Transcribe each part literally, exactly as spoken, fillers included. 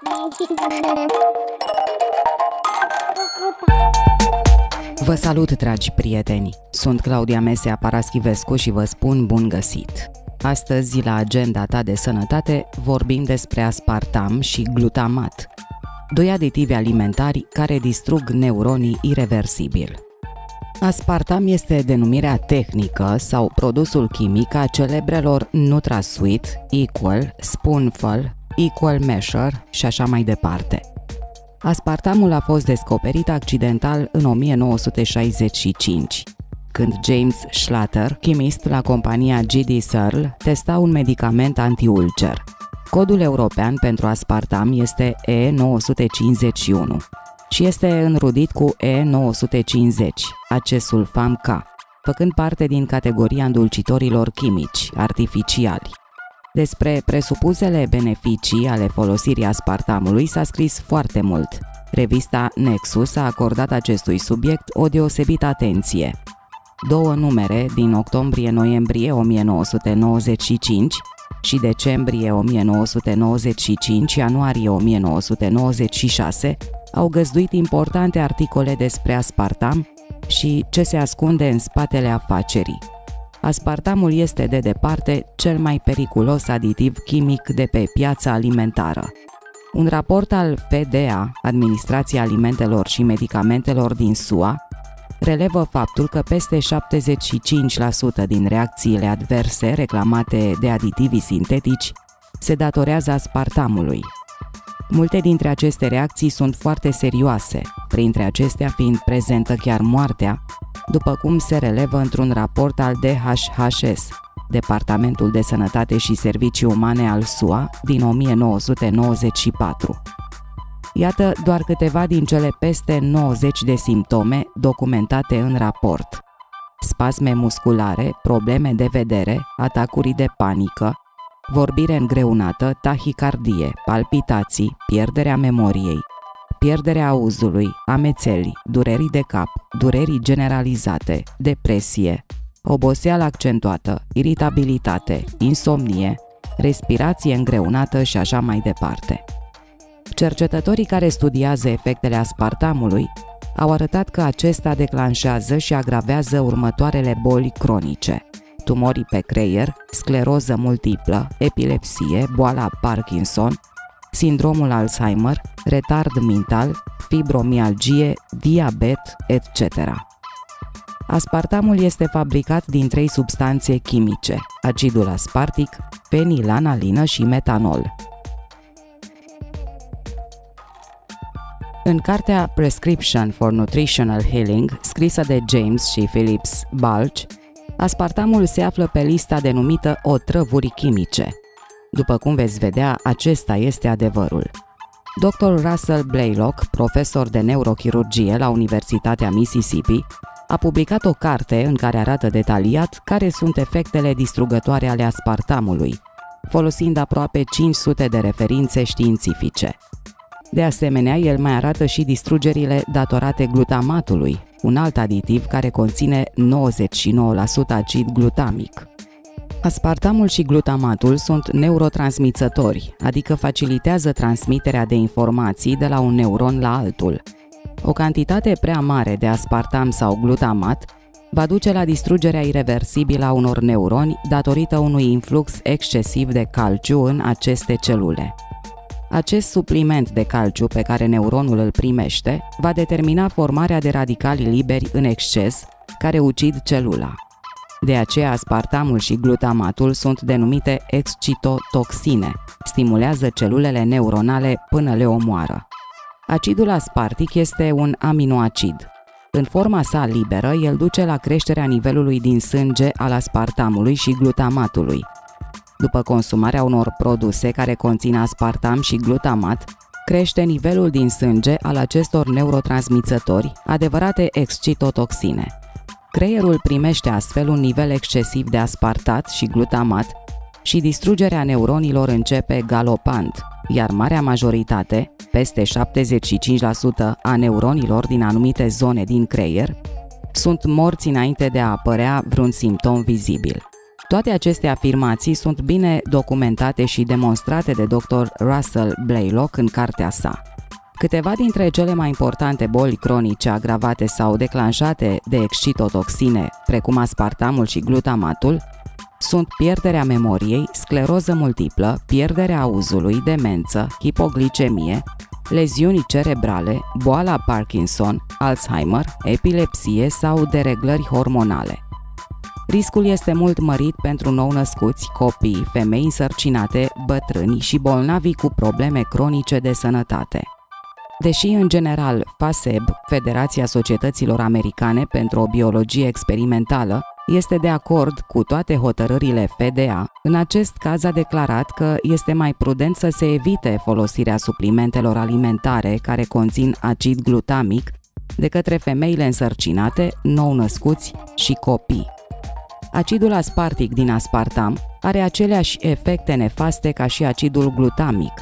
Vă salut, dragi prieteni! Sunt Claudia Mesea Paraschivescu și vă spun bun găsit! Astăzi, la agenda ta de sănătate, vorbim despre aspartam și glutamat, doi aditivi alimentari care distrug neuronii ireversibil. Aspartam este denumirea tehnică sau produsul chimic a celebrelor NutraSweet, Equal, Spoonful, Equal Measure și așa mai departe. Aspartamul a fost descoperit accidental în o mie nouă sute șaizeci și cinci, când James Schlatter, chimist la compania G D Searle, testa un medicament antiulcer. Codul european pentru aspartam este E nouă sute cincizeci și unu și este înrudit cu E nouă sute cincizeci, acesulfam K, făcând parte din categoria îndulcitorilor chimici, artificiali. Despre presupusele beneficii ale folosirii aspartamului s-a scris foarte mult. Revista Nexus a acordat acestui subiect o deosebită atenție. Două numere din octombrie-noiembrie o mie nouă sute nouăzeci și cinci și decembrie o mie nouă sute nouăzeci și cinci-ianuarie o mie nouă sute nouăzeci și șase au găzduit importante articole despre aspartam și ce se ascunde în spatele afacerii. Aspartamul este de departe cel mai periculos aditiv chimic de pe piața alimentară. Un raport al F D A, Administrația Alimentelor și Medicamentelor din S U A, relevă faptul că peste șaptezeci și cinci la sută din reacțiile adverse reclamate de aditivii sintetici se datorează aspartamului. Multe dintre aceste reacții sunt foarte serioase, printre acestea fiind prezentă chiar moartea, după cum se relevă într-un raport al D H H S, Departamentul de Sănătate și Servicii Umane al S U A, din o mie nouă sute nouăzeci și patru. Iată doar câteva din cele peste nouăzeci de simptome documentate în raport: spasme musculare, probleme de vedere, atacuri de panică, vorbire îngreunată, tahicardie, palpitații, pierderea memoriei, pierderea auzului, amețeli, dureri de cap, dureri generalizate, depresie, oboseală accentuată, iritabilitate, insomnie, respirație îngreunată și așa mai departe. Cercetătorii care studiază efectele aspartamului au arătat că acesta declanșează și agravează următoarele boli cronice: tumorii pe creier, scleroză multiplă, epilepsie, boala Parkinson, sindromul Alzheimer, retard mental, fibromialgie, diabet, et cetera. Aspartamul este fabricat din trei substanțe chimice: acidul aspartic, fenilanalină și metanol. În cartea Prescription for Nutritional Healing, scrisă de James și Phillips Balch, aspartamul se află pe lista denumită otrăvuri chimice. După cum veți vedea, acesta este adevărul. doctor Russell Blaylock, profesor de neurochirurgie la Universitatea Mississippi, a publicat o carte în care arată detaliat care sunt efectele distrugătoare ale aspartamului, folosind aproape cinci sute de referințe științifice. De asemenea, el mai arată și distrugerile datorate glutamatului, un alt aditiv care conține nouăzeci și nouă la sută acid glutamic. Aspartamul și glutamatul sunt neurotransmițători, adică facilitează transmiterea de informații de la un neuron la altul. O cantitate prea mare de aspartam sau glutamat va duce la distrugerea ireversibilă a unor neuroni datorită unui influx excesiv de calciu în aceste celule. Acest supliment de calciu pe care neuronul îl primește va determina formarea de radicali liberi în exces care ucid celula. De aceea aspartamul și glutamatul sunt denumite excitotoxine, stimulează celulele neuronale până le omoară. Acidul aspartic este un aminoacid. În forma sa liberă, el duce la creșterea nivelului din sânge al aspartamului și glutamatului. După consumarea unor produse care conțin aspartam și glutamat, crește nivelul din sânge al acestor neurotransmițători, adevărate excitotoxine. Creierul primește astfel un nivel excesiv de aspartat și glutamat și distrugerea neuronilor începe galopant, iar marea majoritate, peste șaptezeci și cinci la sută a neuronilor din anumite zone din creier, sunt morți înainte de a apărea vreun simptom vizibil. Toate aceste afirmații sunt bine documentate și demonstrate de doctor Russell Blaylock în cartea sa. Câteva dintre cele mai importante boli cronice agravate sau declanșate de excitotoxine, precum aspartamul și glutamatul, sunt pierderea memoriei, scleroză multiplă, pierderea auzului, demență, hipoglicemie, leziuni cerebrale, boala Parkinson, Alzheimer, epilepsie sau dereglări hormonale. Riscul este mult mărit pentru nou-născuți, copii, femei însărcinate, bătrâni și bolnavi cu probleme cronice de sănătate. Deși, în general, FASEB, Federația Societăților Americane pentru o Biologie Experimentală, este de acord cu toate hotărârile F D A, în acest caz a declarat că este mai prudent să se evite folosirea suplimentelor alimentare care conțin acid glutamic de către femeile însărcinate, nou-născuți și copii. Acidul aspartic din aspartam are aceleași efecte nefaste ca și acidul glutamic.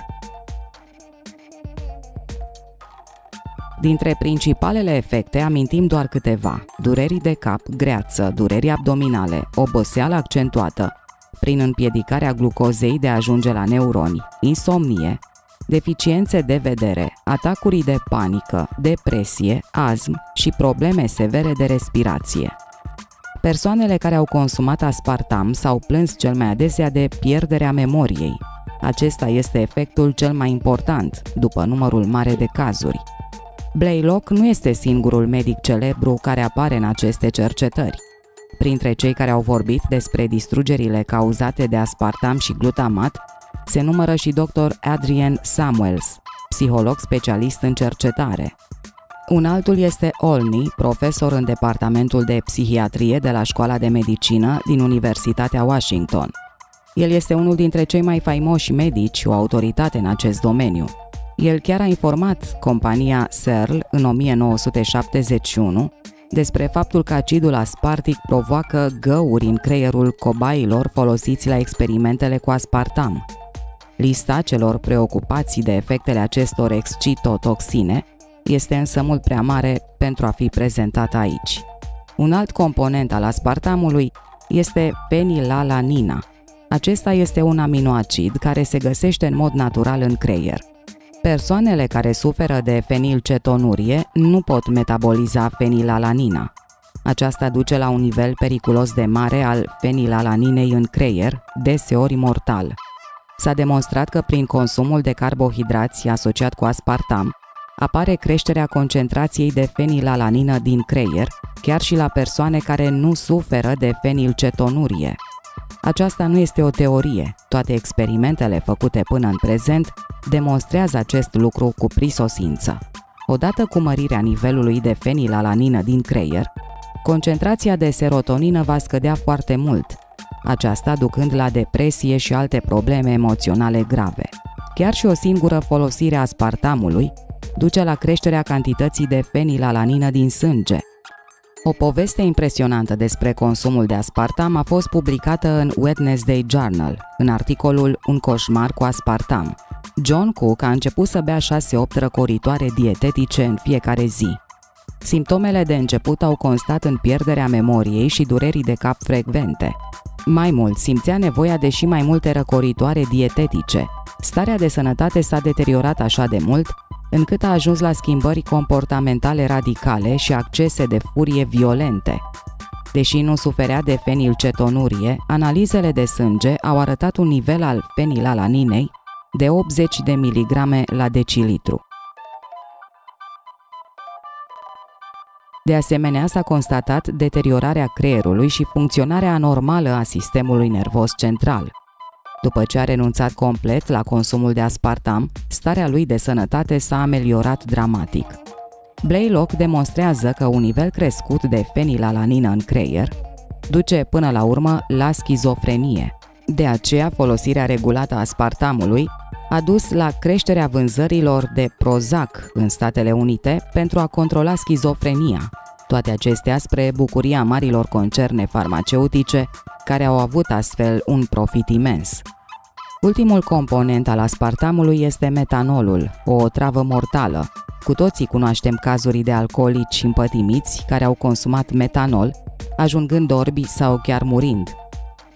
Dintre principalele efecte amintim doar câteva: dureri de cap, greață, dureri abdominale, oboseală accentuată prin împiedicarea glucozei de a ajunge la neuroni, insomnie, deficiențe de vedere, atacuri de panică, depresie, astm și probleme severe de respirație. Persoanele care au consumat aspartam s-au plâns cel mai adesea de pierderea memoriei. Acesta este efectul cel mai important, după numărul mare de cazuri. Blaylock nu este singurul medic celebru care apare în aceste cercetări. Printre cei care au vorbit despre distrugerile cauzate de aspartam și glutamat se numără și doctor Adrian Samuels, psiholog specialist în cercetare. Un altul este Olney, profesor în departamentul de psihiatrie de la Școala de Medicină din Universitatea Washington. El este unul dintre cei mai faimoși medici, o autoritate în acest domeniu. El chiar a informat compania Searle în o mie nouă sute șaptezeci și unu despre faptul că acidul aspartic provoacă găuri în creierul cobailor folosiți la experimentele cu aspartam. Lista celor preocupați de efectele acestor excitotoxine este însă mult prea mare pentru a fi prezentată aici. Un alt component al aspartamului este fenilalanina. Acesta este un aminoacid care se găsește în mod natural în creier. Persoanele care suferă de fenilcetonurie nu pot metaboliza fenilalanina. Aceasta duce la un nivel periculos de mare al fenilalaninei în creier, deseori mortal. S-a demonstrat că prin consumul de carbohidrați asociat cu aspartam apare creșterea concentrației de fenilalanină din creier, chiar și la persoane care nu suferă de fenilcetonurie. Aceasta nu este o teorie, toate experimentele făcute până în prezent demonstrează acest lucru cu prisosință. Odată cu mărirea nivelului de fenilalanină din creier, concentrația de serotonină va scădea foarte mult, aceasta ducând la depresie și alte probleme emoționale grave. Chiar și o singură folosire a aspartamului duce la creșterea cantității de fenilalanină din sânge. O poveste impresionantă despre consumul de aspartam a fost publicată în Wednesday Journal, în articolul Un coșmar cu aspartam. John Cook a început să bea șase opt răcoritoare dietetice în fiecare zi. Simptomele de început au constat în pierderea memoriei și durerii de cap frecvente. Mai mult, simțea nevoia de și mai multe răcoritoare dietetice. Starea de sănătate s-a deteriorat așa de mult încât a ajuns la schimbări comportamentale radicale și accese de furie violente. Deși nu suferea de fenilcetonurie, analizele de sânge au arătat un nivel al fenilalaninei de optzeci de miligrame la decilitru. De asemenea, s-a constatat deteriorarea creierului și funcționarea anormală a sistemului nervos central. După ce a renunțat complet la consumul de aspartam, starea lui de sănătate s-a ameliorat dramatic. Blaylock demonstrează că un nivel crescut de fenilalanină în creier duce până la urmă la schizofrenie. De aceea, folosirea regulată a aspartamului a dus la creșterea vânzărilor de Prozac în Statele Unite pentru a controla schizofrenia. Toate acestea spre bucuria marilor concerne farmaceutice, care au avut astfel un profit imens. Ultimul component al aspartamului este metanolul, o otravă mortală. Cu toții cunoaștem cazuri de alcoolici împătimiți care au consumat metanol, ajungând orbi sau chiar murind.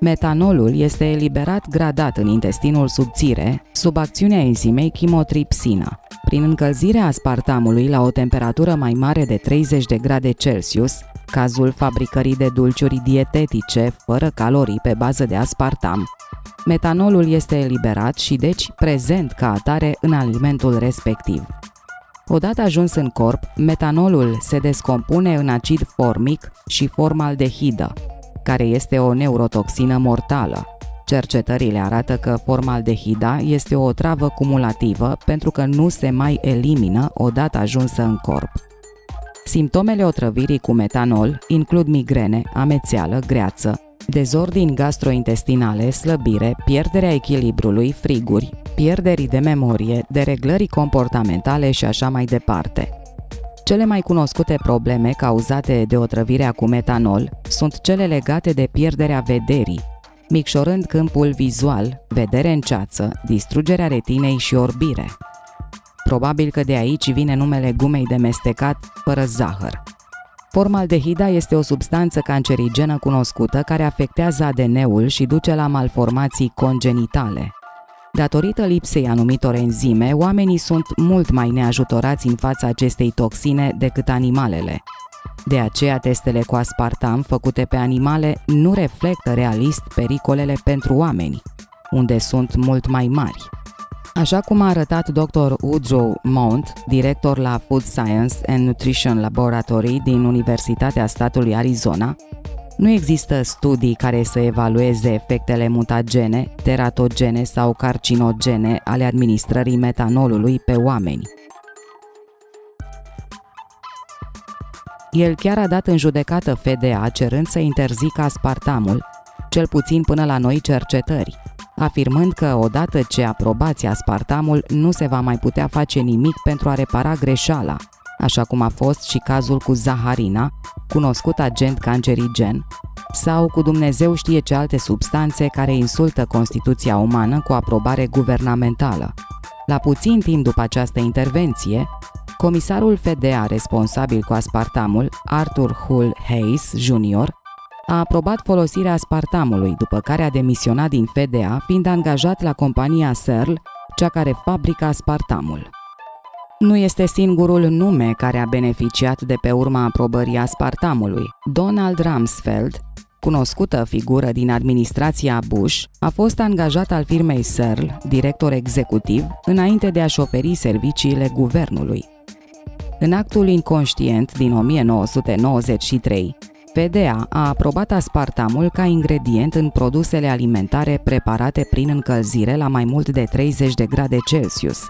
Metanolul este eliberat gradat în intestinul subțire, sub acțiunea enzimei chimotripsină. Prin încălzirea aspartamului la o temperatură mai mare de treizeci de grade Celsius, cazul fabricării de dulciuri dietetice fără calorii pe bază de aspartam, metanolul este eliberat și deci prezent ca atare în alimentul respectiv. Odată ajuns în corp, metanolul se descompune în acid formic și formaldehidă, care este o neurotoxină mortală. Cercetările arată că formaldehida este o otravă cumulativă pentru că nu se mai elimină odată ajunsă în corp. Simptomele otrăvirii cu metanol includ migrene, amețeală, greață, dezordini gastrointestinale, slăbire, pierderea echilibrului, friguri, pierderi de memorie, dereglări comportamentale și așa mai departe. Cele mai cunoscute probleme cauzate de otrăvirea cu metanol sunt cele legate de pierderea vederii, micșorând câmpul vizual, vedere în ceață, distrugerea retinei și orbire. Probabil că de aici vine numele gumei de mestecat fără zahăr. Formaldehida este o substanță cancerigenă cunoscută care afectează A D N-ul și duce la malformații congenitale. Datorită lipsei anumitor enzime, oamenii sunt mult mai neajutorați în fața acestei toxine decât animalele. De aceea, testele cu aspartam făcute pe animale nu reflectă realist pericolele pentru oameni, unde sunt mult mai mari. Așa cum a arătat doctor Woodrow Mount, director la Food Science and Nutrition Laboratory din Universitatea statului Arizona, nu există studii care să evalueze efectele mutagene, teratogene sau carcinogene ale administrării metanolului pe oameni. El chiar a dat în judecată F D A cerând să interzică aspartamul, cel puțin până la noi cercetări, afirmând că odată ce aprobați aspartamul nu se va mai putea face nimic pentru a repara greșeala, așa cum a fost și cazul cu zaharina, cunoscut agent cancerigen, sau cu Dumnezeu știe ce alte substanțe care insultă Constituția umană cu aprobare guvernamentală. La puțin timp după această intervenție, comisarul F D A responsabil cu aspartamul, Arthur Hull Hayes junior, a aprobat folosirea aspartamului, după care a demisionat din F D A, fiind angajat la compania Searle, cea care fabrică aspartamul. Nu este singurul nume care a beneficiat de pe urma aprobării aspartamului. Donald Rumsfeld, cunoscută figură din administrația Bush, a fost angajat al firmei Searle, director executiv, înainte de a-și oferi serviciile guvernului. În actul inconștient din o mie nouă sute nouăzeci și trei, F D A a aprobat aspartamul ca ingredient în produsele alimentare preparate prin încălzire la mai mult de treizeci de grade Celsius.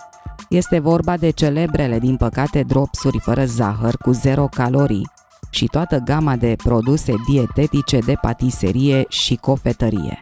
Este vorba de celebrele, din păcate, dropsuri fără zahăr cu zero calorii și toată gama de produse dietetice de patiserie și cofetărie.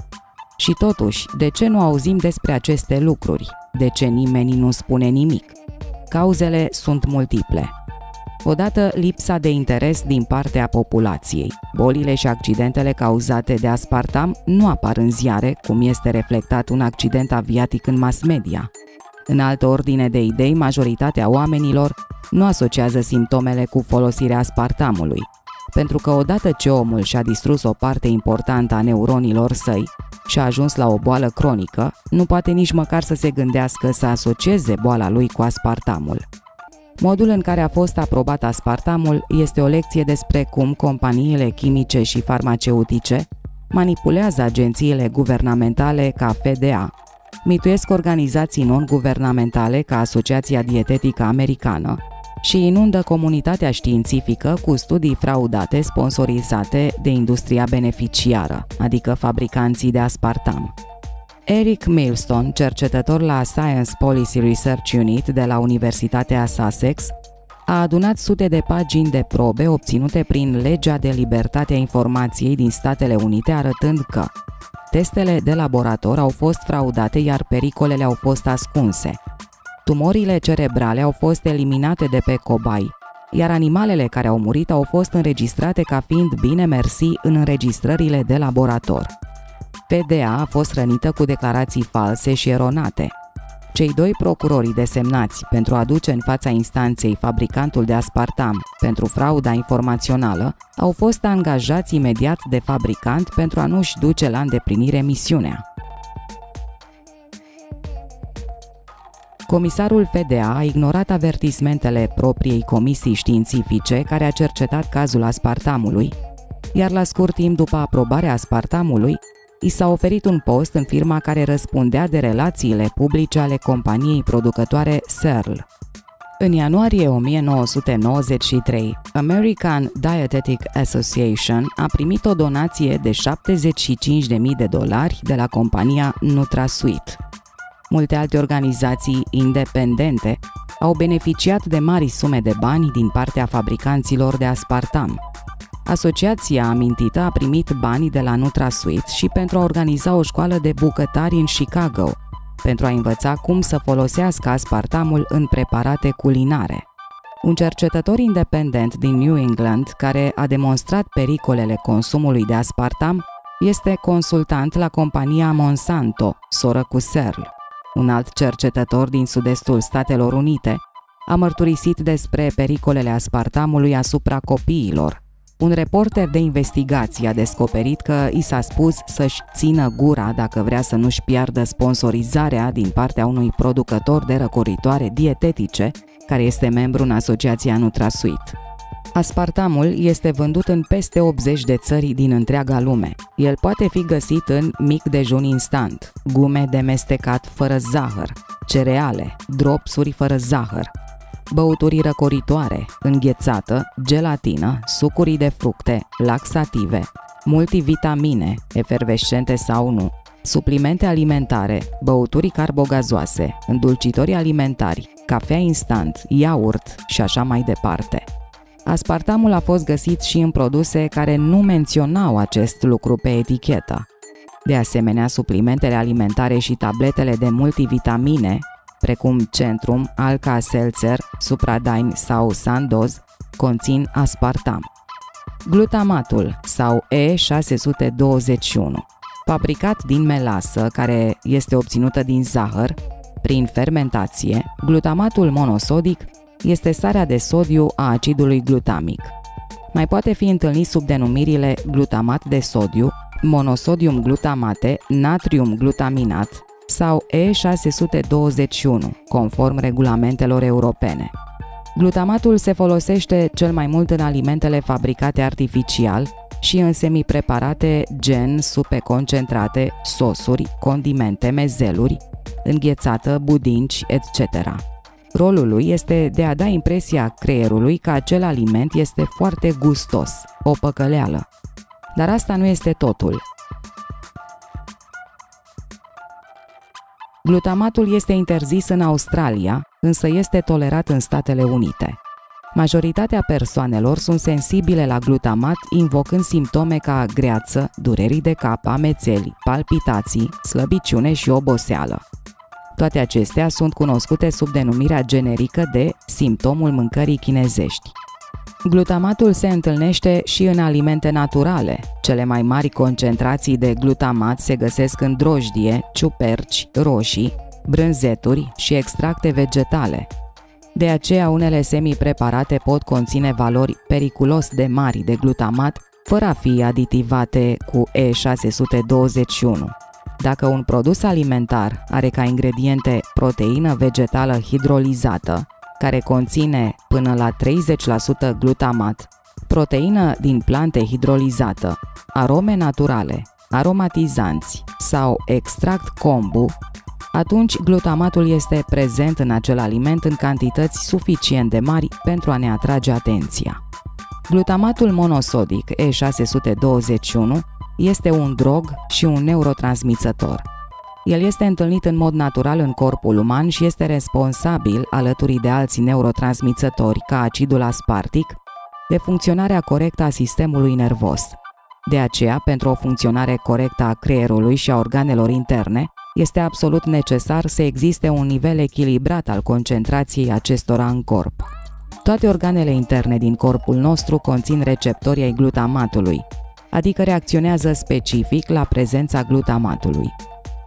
Și totuși, de ce nu auzim despre aceste lucruri? De ce nimeni nu spune nimic? Cauzele sunt multiple. Odată, lipsa de interes din partea populației. Bolile și accidentele cauzate de aspartam nu apar în ziare, cum este reflectat un accident aviatic în mass media. În altă ordine de idei, majoritatea oamenilor nu asociază simptomele cu folosirea aspartamului, pentru că odată ce omul și-a distrus o parte importantă a neuronilor săi și a ajuns la o boală cronică, nu poate nici măcar să se gândească să asocieze boala lui cu aspartamul. Modul în care a fost aprobat aspartamul este o lecție despre cum companiile chimice și farmaceutice manipulează agențiile guvernamentale ca F D A, mituiesc organizații non-guvernamentale ca Asociația Dietetică Americană și inundă comunitatea științifică cu studii fraudate sponsorizate de industria beneficiară, adică fabricanții de aspartam. Eric Milston, cercetător la Science Policy Research Unit de la Universitatea Sussex, a adunat sute de pagini de probe obținute prin Legea de Libertate a Informației din Statele Unite, arătând că testele de laborator au fost fraudate, iar pericolele au fost ascunse. Tumorile cerebrale au fost eliminate de pe cobai, iar animalele care au murit au fost înregistrate ca fiind bine mersi în înregistrările de laborator. F D A a fost rănită cu declarații false și eronate. Cei doi procurori desemnați pentru a aduce în fața instanței fabricantul de aspartam pentru frauda informațională au fost angajați imediat de fabricant pentru a nu-și duce la îndeplinire misiunea. Comisarul F D A a ignorat avertismentele propriei comisii științifice care a cercetat cazul aspartamului, iar la scurt timp după aprobarea aspartamului, i s-a oferit un post în firma care răspundea de relațiile publice ale companiei producătoare Searle. În ianuarie o mie nouă sute nouăzeci și trei, American Dietetic Association a primit o donație de șaptezeci și cinci de mii de dolari de la compania NutraSweet. Multe alte organizații independente au beneficiat de mari sume de bani din partea fabricanților de aspartam. Asociația amintită a primit bani de la NutraSweet și pentru a organiza o școală de bucătari în Chicago, pentru a învăța cum să folosească aspartamul în preparate culinare. Un cercetător independent din New England, care a demonstrat pericolele consumului de aspartam, este consultant la compania Monsanto, soră cu Searle. Un alt cercetător din sud-estul Statelor Unite a mărturisit despre pericolele aspartamului asupra copiilor. Un reporter de investigație a descoperit că i s-a spus să-și țină gura dacă vrea să nu-și piardă sponsorizarea din partea unui producător de răcoritoare dietetice, care este membru în asociația NutraSweet. Aspartamul este vândut în peste optzeci de țări din întreaga lume. El poate fi găsit în mic dejun instant, gume de mestecat fără zahăr, cereale, dropsuri fără zahăr, băuturi răcoritoare, înghețată, gelatină, sucuri de fructe, laxative, multivitamine, efervescente sau nu, suplimente alimentare, băuturi carbogazoase, îndulcitori alimentari, cafea instant, iaurt și așa mai departe. Aspartamul a fost găsit și în produse care nu menționau acest lucru pe etichetă. De asemenea, suplimentele alimentare și tabletele de multivitamine, precum Centrum, Alka-Seltzer, Supradyn sau Sandoz, conțin aspartam. Glutamatul sau E șase sute douăzeci și unu, fabricat din melasă care este obținută din zahăr, prin fermentație, glutamatul monosodic este sarea de sodiu a acidului glutamic. Mai poate fi întâlnit sub denumirile glutamat de sodiu, monosodium glutamate, natrium glutaminat sau E șase sute douăzeci și unu, conform regulamentelor europene. Glutamatul se folosește cel mai mult în alimentele fabricate artificial și în semipreparate gen supe concentrate, sosuri, condimente, mezeluri, înghețată, budinci, et cetera. Rolul lui este de a da impresia creierului că acel aliment este foarte gustos, o păcăleală. Dar asta nu este totul. Glutamatul este interzis în Australia, însă este tolerat în Statele Unite. Majoritatea persoanelor sunt sensibile la glutamat, invocând simptome ca greață, durerii de cap, amețeli, palpitații, slăbiciune și oboseală. Toate acestea sunt cunoscute sub denumirea generică de simptomul mâncării chinezești. Glutamatul se întâlnește și în alimente naturale. Cele mai mari concentrații de glutamat se găsesc în drojdie, ciuperci, roșii, brânzeturi și extracte vegetale. De aceea, unele semi-preparate pot conține valori periculos de mari de glutamat, fără a fi aditivate cu E șase sute douăzeci și unu. Dacă un produs alimentar are ca ingrediente proteină vegetală hidrolizată, care conține până la treizeci la sută glutamat, proteină din plante hidrolizată, arome naturale, aromatizanți sau extract kombu, atunci glutamatul este prezent în acel aliment în cantități suficient de mari pentru a ne atrage atenția. Glutamatul monosodic E șase sute douăzeci și unu este un drog și un neurotransmițător. El este întâlnit în mod natural în corpul uman și este responsabil, alături de alți neurotransmițători ca acidul aspartic, de funcționarea corectă a sistemului nervos. De aceea, pentru o funcționare corectă a creierului și a organelor interne, este absolut necesar să existe un nivel echilibrat al concentrației acestora în corp. Toate organele interne din corpul nostru conțin receptori ai glutamatului, adică reacționează specific la prezența glutamatului.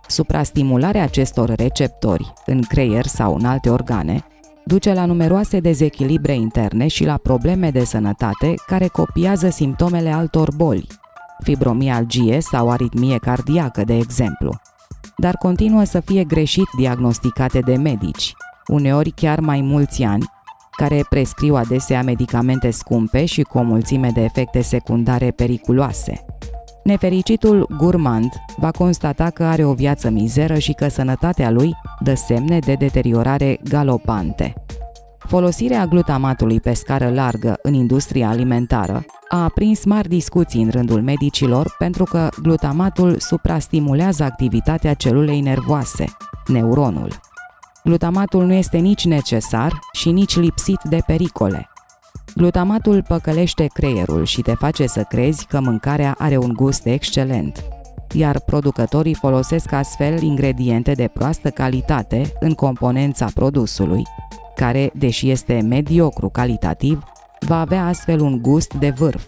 Suprastimularea acestor receptori în creier sau în alte organe duce la numeroase dezechilibre interne și la probleme de sănătate care copiază simptomele altor boli, fibromialgie sau aritmie cardiacă, de exemplu, dar continuă să fie greșit diagnosticate de medici, uneori chiar mai mulți ani, care prescriu adesea medicamente scumpe și cu o mulțime de efecte secundare periculoase. Nefericitul gurmand va constata că are o viață mizeră și că sănătatea lui dă semne de deteriorare galopante. Folosirea glutamatului pe scară largă în industria alimentară a aprins mari discuții în rândul medicilor pentru că glutamatul suprastimulează activitatea celulei nervoase, neuronul. Glutamatul nu este nici necesar și nici lipsit de pericole. Glutamatul păcălește creierul și te face să crezi că mâncarea are un gust excelent, iar producătorii folosesc astfel ingrediente de proastă calitate în componența produsului, care, deși este mediocru calitativ, va avea astfel un gust de vârf.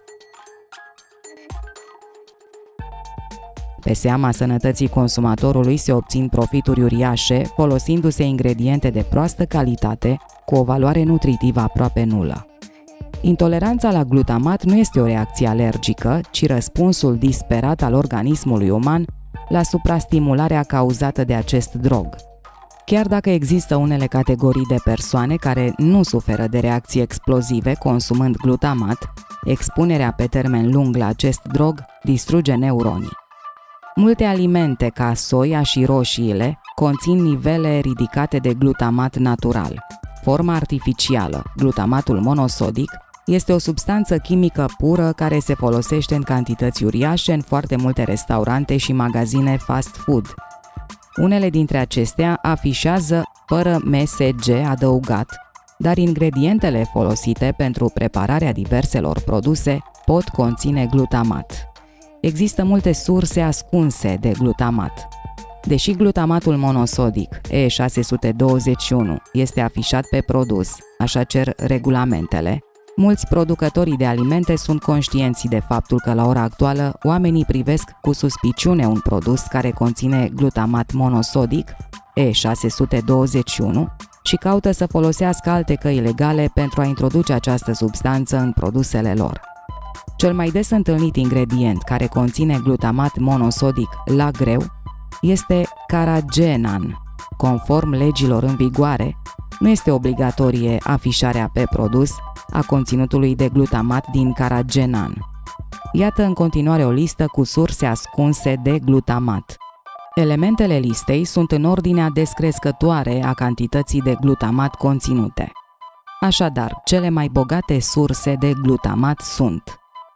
Pe seama sănătății consumatorului se obțin profituri uriașe folosindu-se ingrediente de proastă calitate cu o valoare nutritivă aproape nulă. Intoleranța la glutamat nu este o reacție alergică, ci răspunsul disperat al organismului uman la suprastimularea cauzată de acest drog. Chiar dacă există unele categorii de persoane care nu suferă de reacții explozive consumând glutamat, expunerea pe termen lung la acest drog distruge neuronii. Multe alimente, ca soia și roșiile, conțin nivele ridicate de glutamat natural. Forma artificială, glutamatul monosodic, este o substanță chimică pură care se folosește în cantități uriașe în foarte multe restaurante și magazine fast food. Unele dintre acestea afișează fără M S G adăugat, dar ingredientele folosite pentru prepararea diverselor produse pot conține glutamat. Există multe surse ascunse de glutamat. Deși glutamatul monosodic E șase sute douăzeci și unu este afișat pe produs, așa cer regulamentele, mulți producători de alimente sunt conștienți de faptul că la ora actuală oamenii privesc cu suspiciune un produs care conține glutamat monosodic E șase sute douăzeci și unu și caută să folosească alte căi legale pentru a introduce această substanță în produsele lor. Cel mai des întâlnit ingredient care conține glutamat monosodic la greu este caragenan. Conform legilor în vigoare, nu este obligatorie afișarea pe produs a conținutului de glutamat din caragenan. Iată în continuare o listă cu surse ascunse de glutamat. Elementele listei sunt în ordinea descrescătoare a cantității de glutamat conținute. Așadar, cele mai bogate surse de glutamat sunt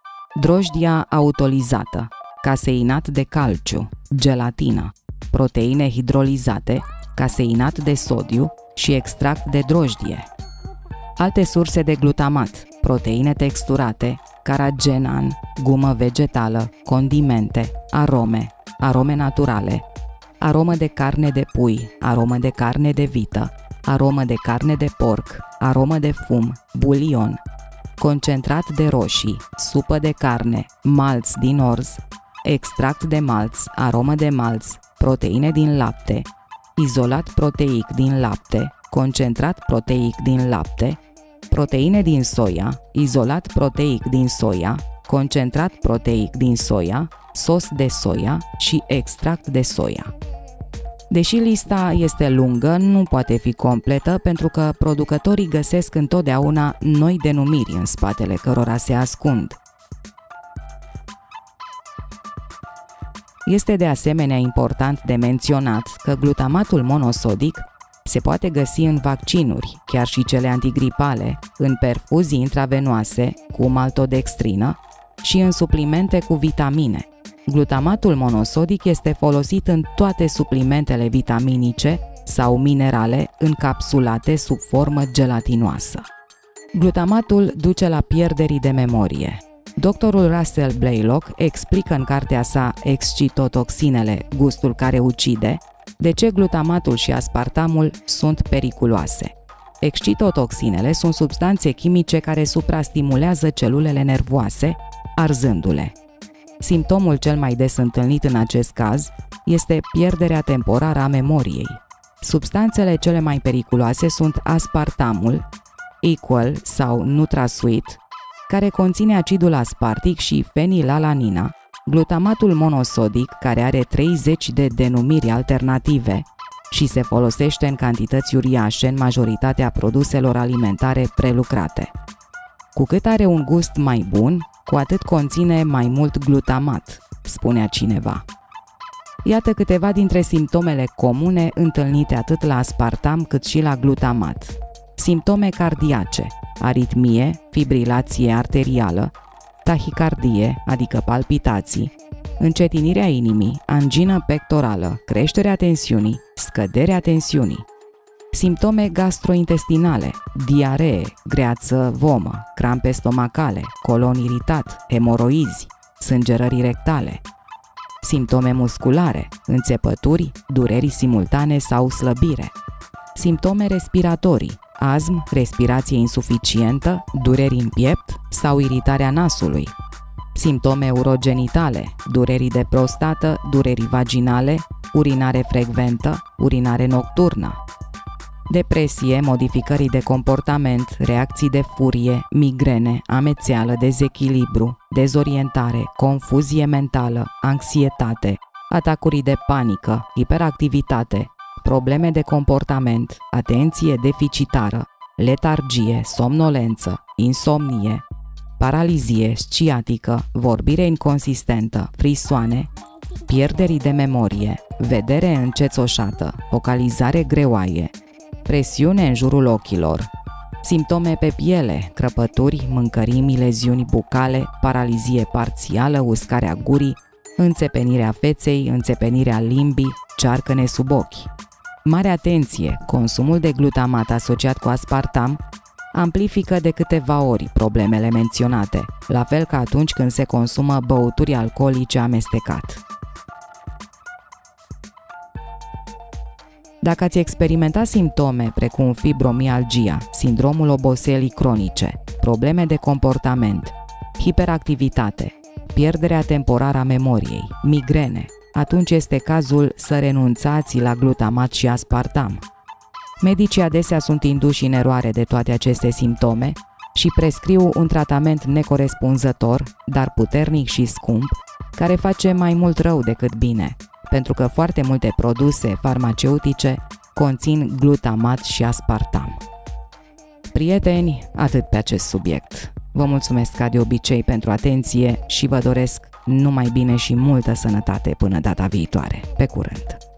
drojdia autolizată, caseinat de calciu, gelatină, proteine hidrolizate, caseinat de sodiu și extract de drojdie. Alte surse de glutamat, proteine texturate, caragenan, gumă vegetală, condimente, arome, arome naturale, aromă de carne de pui, aromă de carne de vită, aromă de carne de porc, aromă de fum, bulion, concentrat de roșii, supă de carne, malț din orz, extract de malț, aromă de malț, proteine din lapte, izolat proteic din lapte, concentrat proteic din lapte, proteine din soia, izolat proteic din soia, concentrat proteic din soia, sos de soia și extract de soia. Deși lista este lungă, nu poate fi completă pentru că producătorii găsesc întotdeauna noi denumiri în spatele cărora se ascund. Este de asemenea important de menționat că glutamatul monosodic se poate găsi în vaccinuri, chiar și cele antigripale, în perfuzii intravenoase cu maltodextrină și în suplimente cu vitamine. Glutamatul monosodic este folosit în toate suplimentele vitaminice sau minerale încapsulate sub formă gelatinoasă. Glutamatul duce la pierderii de memorie. Doctorul Russell Blaylock explică în cartea sa Excitotoxinele, gustul care ucide, de ce glutamatul și aspartamul sunt periculoase. Excitotoxinele sunt substanțe chimice care suprastimulează celulele nervoase, arzându-le. Simptomul cel mai des întâlnit în acest caz este pierderea temporară a memoriei. Substanțele cele mai periculoase sunt aspartamul, Equal sau Nutrasuit, care conține acidul aspartic, și fenilalanina, glutamatul monosodic, care are treizeci de denumiri alternative și se folosește în cantități uriașe în majoritatea produselor alimentare prelucrate. Cu cât are un gust mai bun, cu atât conține mai mult glutamat, spunea cineva. Iată câteva dintre simptomele comune întâlnite atât la aspartam cât și la glutamat. Simptome cardiace: aritmie, fibrilație arterială, tahicardie, adică palpitații, încetinirea inimii, angină pectorală, creșterea tensiunii, scăderea tensiunii. Simptome gastrointestinale: diaree, greață, vomă, crampe stomacale, colon iritat, hemoroizi, sângerări rectale. Simptome musculare: înțepături, dureri simultane sau slăbire. Simptome respiratorii: astm, respirație insuficientă, dureri în piept sau iritarea nasului. Simptome urogenitale: dureri de prostată, dureri vaginale, urinare frecventă, urinare nocturnă. Depresie, modificări de comportament, reacții de furie, migrene, amețeală, dezechilibru, dezorientare, confuzie mentală, anxietate, atacuri de panică, hiperactivitate, probleme de comportament, atenție deficitară, letargie, somnolență, insomnie, paralizie sciatică, vorbire inconsistentă, frisoane, pierderi de memorie, vedere încețoșată, focalizare greoaie, presiune în jurul ochilor, simptome pe piele, crăpături, mâncărimi, leziuni bucale, paralizie parțială, uscarea gurii, înțepenirea feței, înțepenirea limbii, cearcăne sub ochi. Mare atenție! Consumul de glutamat asociat cu aspartam amplifică de câteva ori problemele menționate, la fel ca atunci când se consumă băuturi alcoolice amestecat. Dacă ați experimentat simptome precum fibromialgia, sindromul oboselii cronice, probleme de comportament, hiperactivitate, pierderea temporară a memoriei, migrene, atunci este cazul să renunțați la glutamat și aspartam. Medicii adesea sunt induși în eroare de toate aceste simptome și prescriu un tratament necorespunzător, dar puternic și scump, care face mai mult rău decât bine, pentru că foarte multe produse farmaceutice conțin glutamat și aspartam. Prieteni, atât pe acest subiect. Vă mulțumesc ca de obicei pentru atenție și vă doresc numai bine și multă sănătate până data viitoare. Pe curând!